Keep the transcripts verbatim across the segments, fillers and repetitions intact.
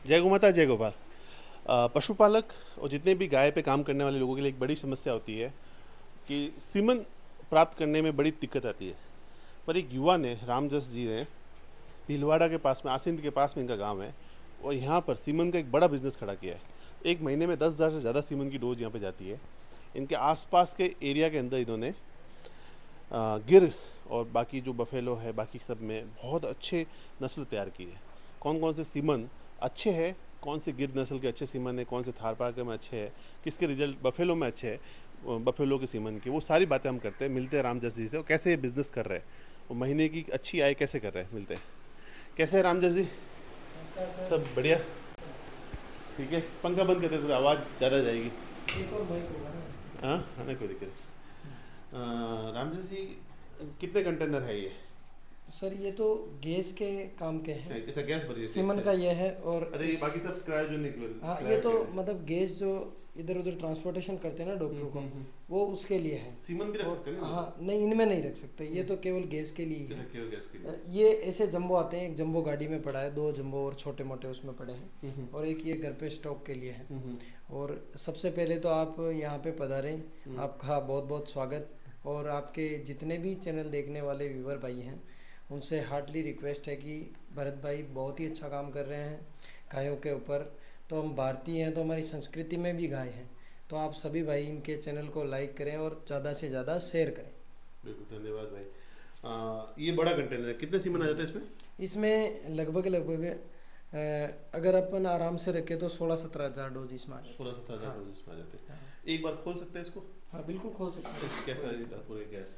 जय गौ माता, जय गोपाल। अ, पशुपालक और जितने भी गाय पे काम करने वाले लोगों के लिए एक बड़ी समस्या होती है कि सीमन प्राप्त करने में बड़ी दिक्कत आती है। पर एक युवा ने, रामजस जी ने, भीलवाड़ा के पास में, आसिंद के पास में इनका गांव है, और यहाँ पर सीमन का एक बड़ा बिजनेस खड़ा किया है। एक महीने में दस हज़ार से ज़्यादा सीमन की डोज यहाँ पे जाती है। इनके आसपास के एरिया के अंदर इन्होंने अ, गिर और बाकी जो बफेलो है, बाकी सब में बहुत अच्छे नस्ल तैयार की है। कौन कौन से सीमन अच्छे हैं, कौन से गिर नस्ल के अच्छे सीमन है, कौन से थार पारकर में अच्छे हैं, किसके रिजल्ट बफेलो में अच्छे हैं, बफेलो के सीमन के, वो सारी बातें हम करते हैं। मिलते हैं रामजस जी से, वो कैसे ये बिज़नेस कर रहे हैं, वो महीने की अच्छी आय कैसे कर रहे हैं। मिलते हैं। कैसे है रामजस जी? नमस्कार सर। सब बढ़िया, ठीक है। पंखा बंद करते थोड़ी आवाज़ ज़्यादा जाएगी। एक और माइक होगा ना। हाँ हाँ, नहीं कोई दिक्कत। रामजस जी, कितने कंटेनर है ये? सर ये तो गैस के काम के हैं। अच्छा, गैस भरी है, सीमन का ये है। और अच्छा, ये बाकी सब किराया जो निकल। हाँ, ये तो मतलब गैस जो इधर उधर ट्रांसपोर्टेशन करते हैं ना डॉक्टर को, वो उसके लिए है। सीमन भी रख सकते हैं ना? हाँ नहीं, इनमें नहीं रख सकते, ये तो केवल गैस के लिए ही है। केवल गैस के लिए। ये ऐसे जंबो आते हैं, एक जंबो गाड़ी में पड़ा है, दो जंबो और छोटे मोटे उसमें पड़े हैं, और एक ये घर पे स्टॉक के लिए है। और सबसे पहले तो आप यहाँ पे पधारें, आपका बहुत बहुत स्वागत। और आपके जितने भी चैनल देखने वाले व्यूवर भाई हैं, उनसे हार्टली रिक्वेस्ट है कि भरत भाई बहुत ही अच्छा काम कर रहे हैं गायों के ऊपर। तो हम भारतीय हैं, तो हमारी संस्कृति में भी गाय हैं, तो आप सभी भाई इनके चैनल को लाइक करें और ज़्यादा से ज़्यादा शेयर करें। बिल्कुल, धन्यवाद भाई। आ, ये बड़ा कंटेनर है, कितने सीमन आ जाते हैं इसमें? इसमें लगभग लगभग अगर अपन आराम से रखे तो सोलह सत्रह हज़ार डोज इसमें आ जाते हैं। सोलह सत्रह हज़ार हाँ। डोज इसमें आ जाते हैं। हाँ। एक बार खोल सकते हैं इसको? हाँ बिल्कुल खोल सकते हैं। कैसा है पूरे गैस?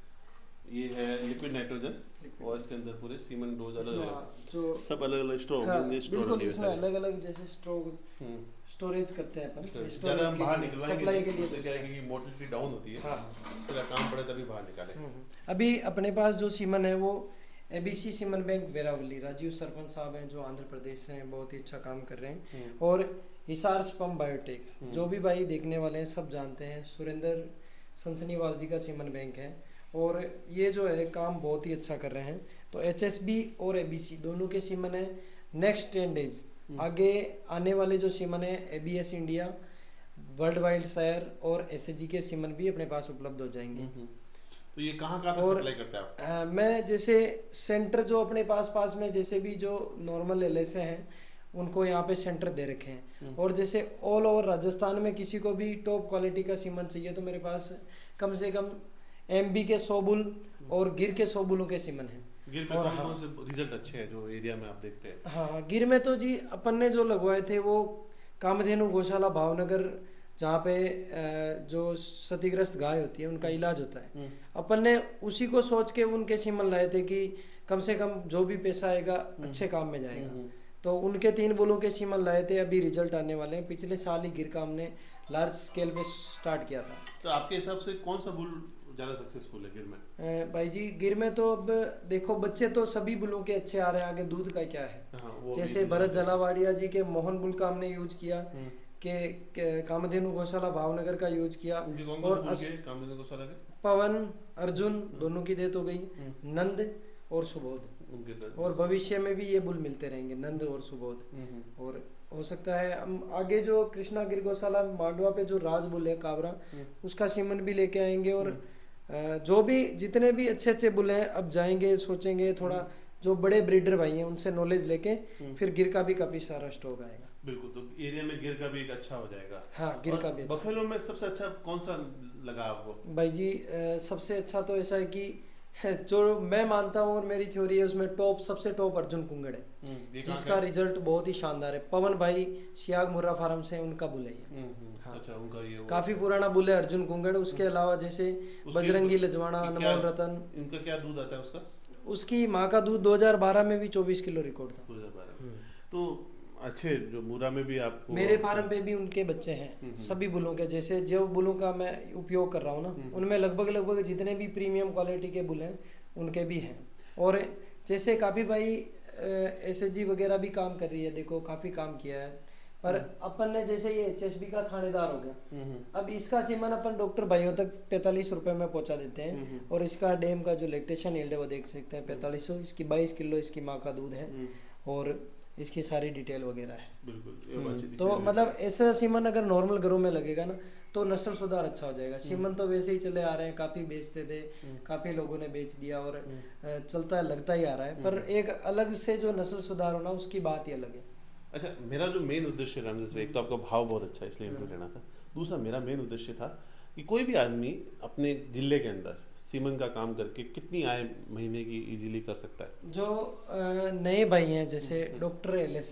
ये है लिक्विड नाइट्रोजन, और इसके अंदर पूरे सीमन डोज अलग अलग, जो सब अलग अलग स्टोर हाँ, होंगे। बिल्कुल इसमें अलग अलग जैसे स्टोर स्टोरेज करते हैं अपन। ज़्यादा हम बाहर निकलवाएंगे सप्लाई के लिए तो क्या है कि मोटिलिटी डाउन होती है। हाँ, तेरा काम पड़े तभी बाहर निकाले। अभी अपने पास जो सीमन है वो एबीसी सीमन बैंक वेरावली, राजीव सरपंच साहब हैं जो आंध्र प्रदेश से हैं, बहुत ही अच्छा काम कर रहे हैं। और हिसार स्पम बायोटेक, जो भी भाई देखने वाले हैं सब जानते हैं, सुरेंद्र सनसनीवाल जी का सीमन बैंक है, और ये जो है काम बहुत ही अच्छा कर रहे हैं। तो एचएसबी और एबीसी दोनों के सीमन है। नेक्स्ट टेन डेज आगे आने वाले जो सीमन है, एबीएस इंडिया, वर्ल्ड वाइल्ड शायर और एसएसजी के सीमन भी अपने पास उपलब्ध हो जाएंगे। तो ये कहाँ कहाँ तक सप्लाई करते हैं आप? आ, मैं जैसे सेंटर जो अपने पास पास में जैसे भी जो नॉर्मल एलएसए हैं उनको यहाँ पे सेंटर दे रखे हैं। और जैसे ऑल ओवर राजस्थान में किसी को भी टॉप क्वालिटी का सीमन चाहिए तो मेरे पास कम से कम एमबी के सौ बुल और गिर के सौ बुलों के सीमन हैं। गिर में और कौन हाँ, कौन से रिजल्ट अच्छे हैं जो एरिया में आप देखते हैं? हाँ गिर में तो जी अपन ने जो लगवाए थे वो कामधेनु गौशाला भावनगर, जहाँ पे जो क्षतिग्रस्त गाय होती है उनका इलाज होता है, अपन ने उसी को सोच के उनके सीमन लाए थे कि कम से कम जो भी पैसा आएगा अच्छे काम में जाएगा। तो उनके तीन बुलों के सीमन लाए थे, अभी रिजल्ट आने वाले हैं। पिछले साल ही गिर का हमने लार्ज स्केल पे स्टार्ट किया था। तो आपके हिसाब से कौन सा बुल ज़्यादा सक्सेसफुल है गिर में? भाई जी गिर में तो अब देखो बच्चे तो सभी बुलों के अच्छे आ रहे हैं, आगे दूध का क्या है। हाँ, जैसे भरत जलावाड़िया जी के मोहन बुल का हमने यूज किया, के, के कामधेनु गौशाला भावनगर का यूज किया, और कामधेनु गौशाला के पवन अर्जुन दोनों की डेथ हो गई, नंद और सुबोध, और भविष्य में भी ये बुल मिलते रहेंगे, नंद और सुबोध। और हो सकता है हम आगे जो कृष्णा गिर गौशाला मांडवा पे जो राज बुल है काबरा, उसका सीमन भी लेके आएंगे। और जो भी जितने भी अच्छे अच्छे बुल हैं अब जाएंगे, सोचेंगे थोड़ा, जो बड़े ब्रीडर भाई हैं उनसे नॉलेज लेके फिर गिर का भी काफी सारा स्टॉक आएगा। बिल्कुल, तो एरिया में गिर का भी एक अच्छा हो जाएगा। हाँ, गिर का भी अच्छा। बफेलो में सबसे अच्छा कौन सा लगा आपको? भाई जी सबसे अच्छा तो ऐसा है कि जो मैं मानता हूँ और मेरी थ्योरी है उसमें टॉप सबसे टॉप अर्जुन कुंगड़ है, जिसका रिजल्ट बहुत ही शानदार है। पवन भाई सियाग मुर्रा फार्म से उनका बुल है ये। हाँ, अच्छा, उनका ये काफी पुराना बुल है अर्जुन कुंगड़। उसके अलावा जैसे बजरंगी लजवाना, अनमोल रतन, इनका क्या दूध आता है उसका? उसकी माँ का दूध दो हज़ार बारह में भी चौबीस किलो रिकॉर्ड था। दो हज़ार बारह। तो अच्छे जो मुरा में भी आपको, मेरे फार्म पे भी उनके बच्चे हैं सभी बुलों के। जैसे जो बुलों का मैं उपयोग कर रहा हूँ ना, उनमें लगभग लगभग जितने भी प्रीमियम क्वालिटी के बुल हैं उनके भी हैं। और जैसे काफ़ी भाई एसएसजी वगैरह भी काम कर रही है, देखो काफ़ी काम किया है। पर अपन ने जैसे ये एचएसबी का थानेदार हो गया, अब इसका सीमन अपन डॉक्टर भाइयों तक पैंतालीस रुपए में पहुंचा देते हैं। और इसका डेम का जो लैक्टेशन यील्ड है वो देख सकते हैं पैंतालीस सौ, इसकी बाईस किलो इसकी माँ का दूध है। और इसकी सारी डिटेल वगैरह है। बिल्कुल ये हम्म, बातचीत तो दिखाई मतलब ऐसा सीमन अगर नॉर्मल घरों में लगेगा ना तो नस्ल सुधार अच्छा हो जाएगा। सीमन तो वैसे ही चले आ रहे हैं, काफी बेचते थे, काफी लोगों ने बेच दिया और अ, चलता लगता ही आ रहा है, पर एक अलग से जो नस्ल सुधार होना उसकी बात ही अलग है। अच्छा, मेरा जो मेन उद्देश्य रामदास भाई, एक तो आपका भाव बहुत अच्छा है इसलिए इनको लेना था, दूसरा मेरा मेन उद्देश्य था कि कोई भी आदमी अपने जिले के अंदर सीमन का काम करके कितनी आय महीने की इजीली कर सकता है। जो अ, नए भाई हैं जैसे डॉक्टर एल एस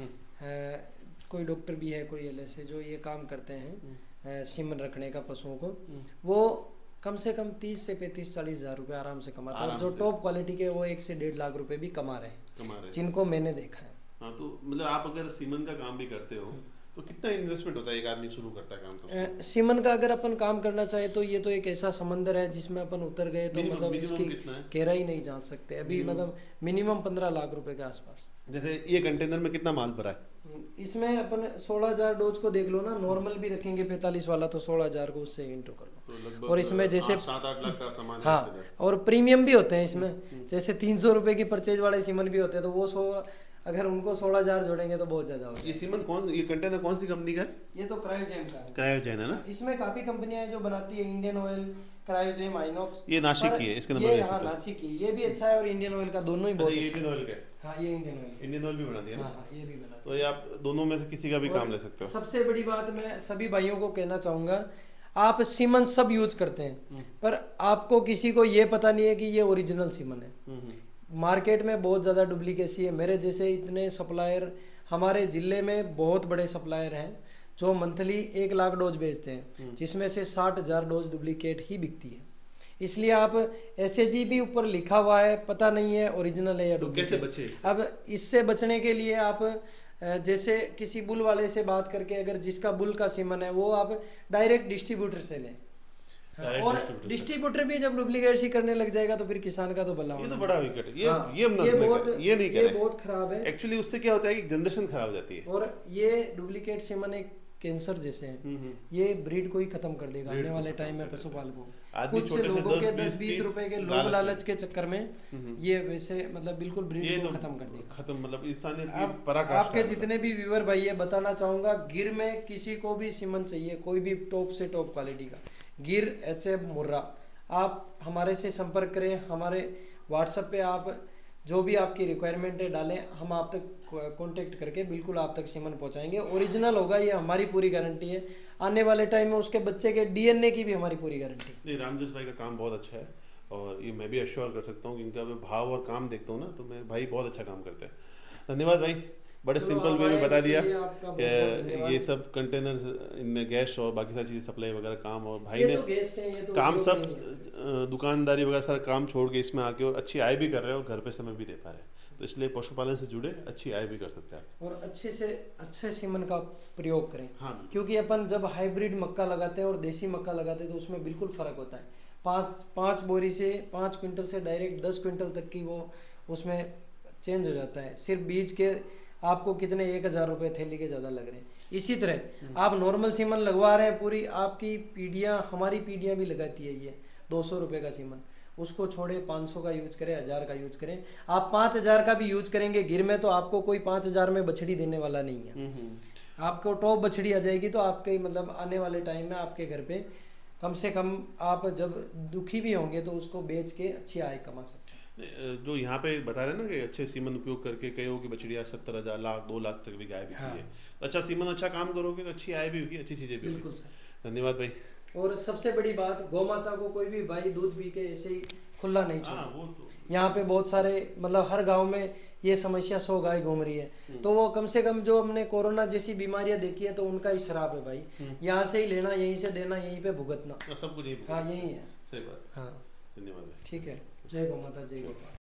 है, कोई डॉक्टर भी है, कोई एल एस है, जो ये काम करते हैं अ, सीमन रखने का पशुओं को, वो कम से कम तीस से पैंतीस चालीस हजार रुपये आराम से कमाते हैं। और जो टॉप क्वालिटी के वो एक से डेढ़ लाख रुपए भी कमा रहे हैं, कमा रहे हैं जिनको मैंने देखा है। हाँ, तो मतलब आप अगर सीमन का काम भी करते हो तो कितना इन्वेस्टमेंट होता है एक आदमी शुरू करता है काम तो? अ, सीमन का अगर अपन काम करना चाहे तो ये तो एक ऐसा समंदर है जिसमें अपन उतर गए तो Minimum- मतलब minimum इसकी कितना है? गहराई नहीं जान सकते अभी। मतलब मिनिमम पंद्रह लाख रुपए के आसपास। जैसे ये कंटेनर में कितना माल भरा है? इसमें अपन सोलह हजार डोज को देख लो ना, नॉर्मल भी रखेंगे पैंतालीस वाला तो सोलह हजार को उससे इंटू कर लो। तो लगभग और इसमें जैसे आठ- सात आठ लाख का सामान है हाँ, इसके अंदर। और प्रीमियम भी होते हैं इसमें, जैसे तीन सौ रुपए की परचेज वाले सीमन भी होते हैं, तो वो सो अगर उनको सोलह हजार जोड़ेंगे तो बहुत ज्यादा हो ये सीमन कौन, ये कंटेनर कौन सी कंपनी का है? ये तो क्रायोजेम का है। क्रायोजेन है ना? इसमें काफी कंपनियां हैं जो बनाती है, इंडियन ऑयल, क्रायोजेम, आइनॉक्स। ये नासिक पर की है, इसके नंबर ये देख हाँ सकते हो। नासिक की, ये भी अच्छा है और इंडियन ऑयल का, दोनों ही बहुत अच्छा, ये अच्छा इंडियन है। ऑयल का है? हाँ, ये इंडियन ऑयल। इंडियन ऑयल भी बना दिया हाँ ना? हाँ, ये भी बना। तो ये आप दोनों में से किसी का भी काम ले सकते हो। सबसे बड़ी बात मैं सभी भाइयों को कहना चाहूंगा, आप सीमन सब यूज करते हैं पर आपको किसी को ये पता नहीं है कि ये ओरिजिनल सीमन है। मार्केट में बहुत ज़्यादा डुप्लीकेसी है। मेरे जैसे इतने सप्लायर हमारे ज़िले में बहुत बड़े सप्लायर हैं जो मंथली एक लाख डोज बेचते हैं, जिसमें से साठ हजार डोज डुप्लीकेट ही बिकती है। इसलिए आप एस ए जी भी ऊपर लिखा हुआ है, पता नहीं है ओरिजिनल है या तो कैसे डुप्लीकेट। बचे इससे? अब इससे बचने के लिए आप अ, जैसे किसी बुल वाले से बात करके, अगर जिसका बुल का सीमन है वो आप डायरेक्ट डिस्ट्रीब्यूटर से लें। हाँ, Direct और distributor से। डिस्ट्रीब्यूटर भी जब डुप्लीकेसी करने लग जाएगा तो फिर किसान का तो भला ये तो होना। बड़ा विकेट है। ये हाँ, ये हम ना ये सुने बहुत करें, ये नहीं ये करें। बहुत खराब है। एक्चुअली उससे क्या होता है कि जनरेशन खराब हो जाती है। और ये डुप्लीकेट सीमन एक कैंसर जैसे हैं, ये ब्रीड को ही खत्म कर देगा आने वाले टाइम में पशुपालकों। आदमी कुछ छोटे से लोगों के दस, दस बीस, बीस तीस रुपए के लोभ लालच लालच के चक्कर में ये वैसे मतलब बिल्कुल ये ब्रीड को तो खत्म कर देगा। खत्म, मतलब इंसानियत की आप पराकाष्ठा आपके है। जितने भी व्यूअर भाई है, बताना चाहूंगा, गिर में किसी को भी सीमन चाहिए, कोई भी टॉप से टॉप क्वालिटी का, गिर, एच एफ, मुर्रा, आप हमारे से संपर्क करें। हमारे व्हाट्सएप पे आप जो भी आपकी रिक्वायरमेंट है डालें, हम आप तक कांटेक्ट करके बिल्कुल आप तक सीमन पहुंचाएंगे। ओरिजिनल होगा, ये हमारी पूरी गारंटी है। आने वाले टाइम में उसके बच्चे के डी एन ए की भी हमारी पूरी गारंटी। नहीं, रामजस भाई का काम बहुत अच्छा है और ये मैं भी अश्योर कर सकता हूँ कि इनका मैं भाव और काम देखता हूँ ना, तो मैं भाई बहुत अच्छा काम करते हैं। धन्यवाद भाई, बड़े चलो, सिंपल आप वे में आए बता इसके दिया। लिए आपका बहुत बहुत ये धन्यवाद। ये सब कंटेनर, इनमें गैस और बाकी सारी चीज़ें सप्लाई वगैरह काम, और भाई ये ने तो गेस्ट है, ये तो काम उपयोग सब नहीं है। अ, दुकानदारी वगैरह सारा काम छोड़ के इसमें आके और अच्छी आय भी कर रहे हो, घर पे समय भी दे पा रहे हैं, तो इसलिए पशुपालन से जुड़े अच्छी आय भी कर सकते हैं आप। और अच्छे से अच्छे सीमन का प्रयोग करें। हाँ, बिल्कुल। क्योंकि अपन जब हाइब्रिड मक्का लगाते हैं और देसी मक्का लगाते हैं तो उसमें बिल्कुल फर्क होता है। पाँच पाँच बोरी से पाँच क्विंटल से डायरेक्ट दस क्विंटल तक की वो उसमें चेंज हो जाता है। सिर्फ बीज के आपको कितने एक हज़ार रुपये थैली के ज़्यादा लग रहे हैं। इसी तरह आप नॉर्मल सीमन लगवा रहे हैं, पूरी आपकी पीढ़ियाँ, हमारी पीढ़ियाँ भी लगाती है ये दो सौ रुपये का सीमन, उसको छोड़े पाँच सौ का यूज करें, हज़ार का यूज करें। आप पाँच हज़ार का भी यूज करेंगे गिर में तो आपको कोई पाँच हज़ार में बछड़ी देने वाला नहीं है। आपको टॉप बछड़ी आ जाएगी तो आपके मतलब आने वाले टाइम में आपके घर पे कम से कम आप जब दुखी भी होंगे तो उसको बेच के अच्छी आय कमा सकते हैं। जो यहाँ पे बता रहे हैं ना कि अच्छे सीमन उपयोग करके कई हो कि बछड़िया सत्तर हजार लाख दो लाख तक भी गाय बिकती हाँ। है। तो अच्छा सीमन, अच्छा काम करोगे तो अच्छी आय भी होगी, अच्छी चीजें भी बिल्कुल होगी। सर। धन्यवाद भाई। और सबसे बड़ी बात, गौ माता को कोई भी भाई दूध पी के ऐसे ही खुला नहीं हाँ, छोड़े। वो तो यहाँ पे बहुत सारे मतलब हर गांव में ये समस्या सौ गाय घूम रही है, तो वो कम से कम जो हमने कोरोना जैसी बीमारियां देखी है तो उनका ही शराब है भाई। यहाँ से ही लेना, यहीं से देना, यहीं पे भुगतना। सब कुछ यही। हाँ, यही है। सही बात। हाँ, धन्यवाद भाई। ठीक है। जय गौ माता, जय गोपाल।